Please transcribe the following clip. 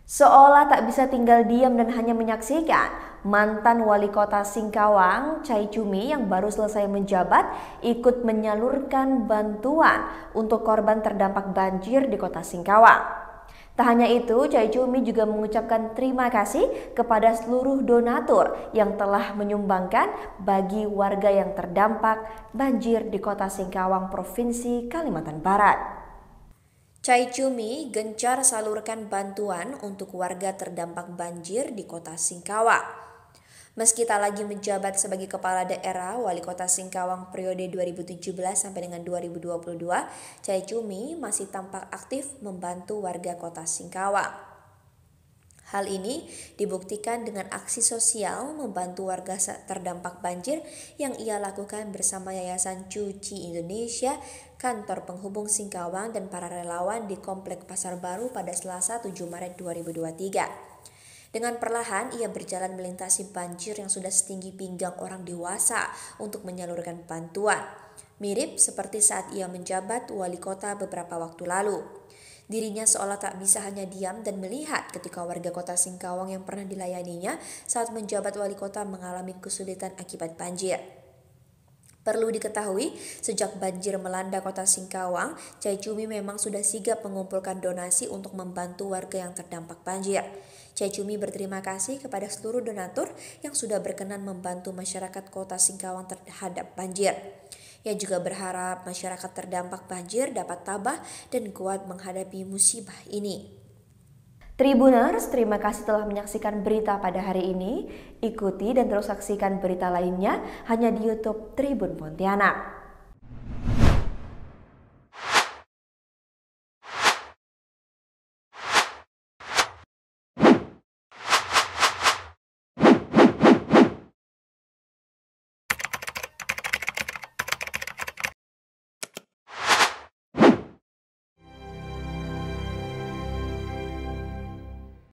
Seolah tak bisa tinggal diam dan hanya menyaksikan, mantan wali kota Singkawang, Chai Chumi yang baru selesai menjabat ikut menyalurkan bantuan untuk korban terdampak banjir di kota Singkawang. Tak hanya itu, Chai Chumi juga mengucapkan terima kasih kepada seluruh donatur yang telah menyumbangkan bagi warga yang terdampak banjir di kota Singkawang, Provinsi Kalimantan Barat. Chai Chumi gencar salurkan bantuan untuk warga terdampak banjir di kota Singkawang. Meski tak lagi menjabat sebagai kepala daerah wali kota Singkawang periode 2017 sampai dengan 2022, Chai Chumi masih tampak aktif membantu warga kota Singkawang. Hal ini dibuktikan dengan aksi sosial membantu warga terdampak banjir yang ia lakukan bersama Yayasan Cuci Indonesia, kantor penghubung Singkawang dan para relawan di Komplek Pasar Baru pada Selasa 7 Maret 2023. Dengan perlahan ia berjalan melintasi banjir yang sudah setinggi pinggang orang dewasa untuk menyalurkan bantuan. Mirip seperti saat ia menjabat wali kota beberapa waktu lalu. Dirinya seolah tak bisa hanya diam dan melihat ketika warga kota Singkawang yang pernah dilayaninya saat menjabat wali kota mengalami kesulitan akibat banjir. Perlu diketahui, sejak banjir melanda kota Singkawang, Chai Chumi memang sudah sigap mengumpulkan donasi untuk membantu warga yang terdampak banjir. Chai Chumi berterima kasih kepada seluruh donatur yang sudah berkenan membantu masyarakat kota Singkawang terhadap banjir. Ia juga berharap masyarakat terdampak banjir dapat tabah dan kuat menghadapi musibah ini. Tribuners, terima kasih telah menyaksikan berita pada hari ini. Ikuti dan terus saksikan berita lainnya hanya di YouTube Tribun Pontianak.